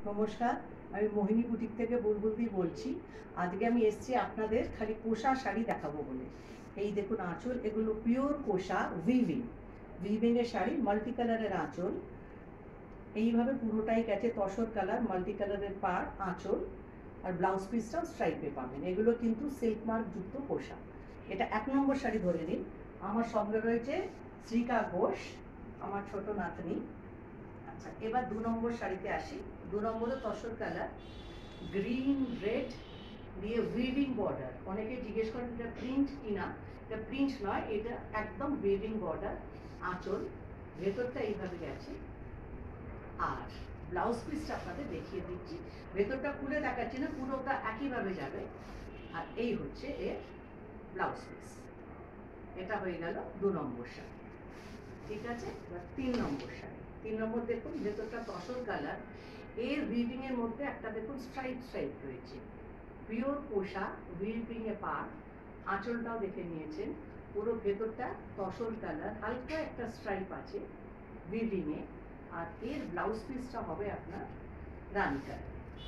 নমস্কার, আমি মোহিনী বুটিক থেকে বুলবুলদি বলছি। আজকে আমি এসেছি আপনাদের খালি কোষা শাড়ি দেখাবো বলে। এই দেখুন আঁচল, এগুলো পিওর কোষা উইভিংয়ের শাড়ি, মাল্টি কালারের আঁচল। এইভাবে পুরোটাই গেছে তসর কালার, মাল্টি কালারের পাড় আঁচল, আর ব্লাউজ পিসটাও স্ট্রাইপে পাবেন। এগুলো কিন্তু সিল্ক মার্ক যুক্ত কোষা। এটা 1 নম্বর শাড়ি ধরে নিন। আমার সঙ্গে রয়েছে শ্রীকা ঘোষ, আমার ছোট নাতনি। আচ্ছা, এবার 2 নম্বর শাড়িতে আসি। 2 নম্বরে তসর কালার, গ্রিন রেড দিয়ে উইভিং বর্ডার। অনেকে জিজ্ঞেস করেন এটা প্রিন্ট কিনা। এটা প্রিন্ট নয়, এটা একদম উইভিং বর্ডার আঁচল। ভেতরটা এইভাবে গেছে, আর ব্লাউজ পিসটা আপনাদের দেখিয়ে দিচ্ছি। ভেতরটা খুলে দেখাচ্ছি না, পুরোটা একইভাবে যাবে। আর এই হচ্ছে এর ব্লাউজ পিস। এটা হয়ে গেল 2 নম্বর শাড়ি। ঠিক আছে, এবার 3 নম্বর শাড়ি। 3 নম্বর দেখুন, ভেতরটা তসর কালার, এর উইভিং এর মধ্যে একটা দেখুন স্ট্রাইপ রয়েছে। পিওর কোষা, উইভিং এ পাড়, আঁচলটাও দেখে নিয়েছেন। পুরো ভেতরটা তসর কালার, হালকা একটা স্ট্রাইপ আছে উইভিং এ। আর এর ব্লাউজ পিসটা হবে আপনার রানি কালার।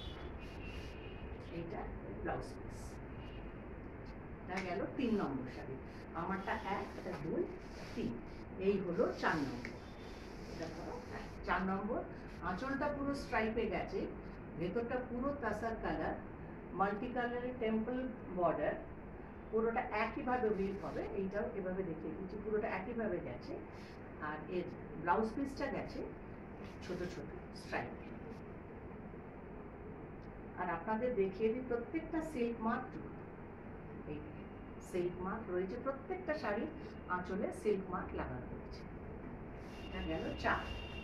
এইটা ব্লাউজ পিস। এটা গেল 3 নম্বর শাড়ি। আমারটা 1, এটা 2, 3। এই হলো 4 নম্বর। এটা ধরো 4 নম্বর। আঁচলটা পুরো স্ট্রাইপে গেছে, ভেতরটা পুরো তাসার কালার, মাল্টি কালারের টেম্পল বর্ডার। পুরোটা একইভাবে উইভ হবে। এইটাও এভাবে দেখিয়ে দিচ্ছি, পুরোটা একইভাবে গেছে। আর এর ব্লাউজ পিসটা গেছে ছোট ছোট স্ট্রাইপ। আর আপনাদের দেখিয়ে দিই, প্রত্যেকটা সিল্ক মার্ক যুক্ত। এই সিল্ক মার্ক রয়েছে, প্রত্যেকটা শাড়ি আঁচলে সিল্ক মার্ক লাগানো রয়েছে। এটা গেল 4।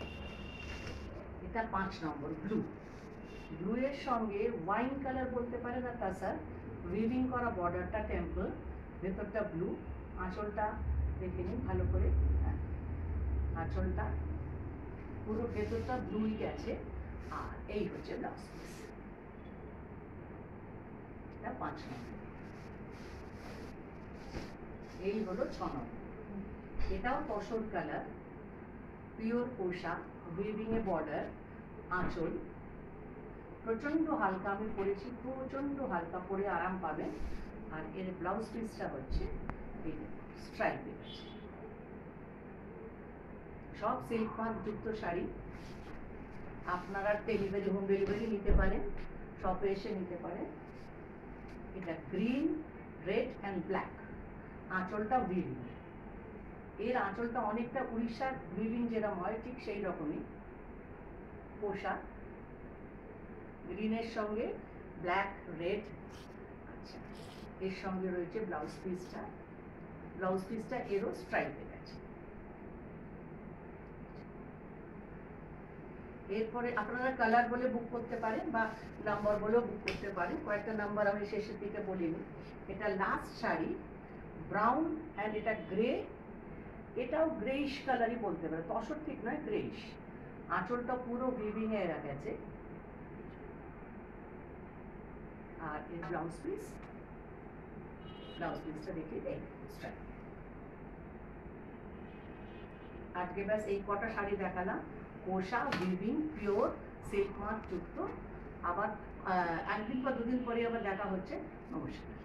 এটা 5 নম্বর, ব্লু এর সঙ্গে ওয়াইন কালার বলতে পারেন, আর তাছাড়া উইভিং করা বর্ডারটা টেম্পল, ভেতরটা ব্লু, আঁচলটা দেখে নিন ভালো করে। আঁচলটা পুরো ভেতরটা ব্লুই গেছে। আর এই হচ্ছে ব্লাউজ পিস। এটা 5 নম্বর। এই হলো 6 নম্বর। এটাও তসর কালার, পিওর কোষা, উইভিং এ বর্ডার, আঁচল। প্রচন্ড হালকা আমি পরেছি, প্রচন্ড হালকা পরে আরাম পাবেন। আর এর ব্লাউজ পিসটা হচ্ছে এই স্ট্রাইপের। সব সিল্ক মার্ক যুক্ত শাড়ি। আপনারা হোম ডেলিভারি নিতে পারেন, শপে এসে নিতে পারেন। এটা গ্রিন রেড অ্যান্ড ব্ল্যাক। আঁচলটা উইভিং। এর আঁচলটা অনেকটা উড়িষ্যার উইভিং যেরকম হয় ঠিক সেই রকমই পোশাক, গ্রিনের সঙ্গে ব্ল্যাক রেড। আচ্ছা, এর সঙ্গে রয়েছে ব্লাউজ পিসটা। ব্লাউজ পিসটা এরও স্ট্রাইপে গেছে। এরপরে আপনারা কালার বলে বুক করতে পারেন বা নাম্বার বলেও বুক করতে পারেন। কয়েকটা নাম্বার আমি শেষের দিকে বলিনি। এটা লাস্ট শাড়ি, ব্রাউন অ্যান্ড এটা গ্রে। এটাও গ্রেইশ কালারই বলতে পারে, তসর ঠিক নয়, গ্রেইশ। আঁচলটা পুরো উইভিং এ গেছে। আর এর ব্লাউজ পিসটা দেখে এই স্ট্রাইপ। আজকে ব্যাস এই কটা শাড়ি দেখালাম, কোষা, উইভিং, পিওর, সিল্ক মার্ক যুক্ত। আবার 1 দিন বা 2 দিন পরে আবার দেখা হচ্ছে। নমস্কার।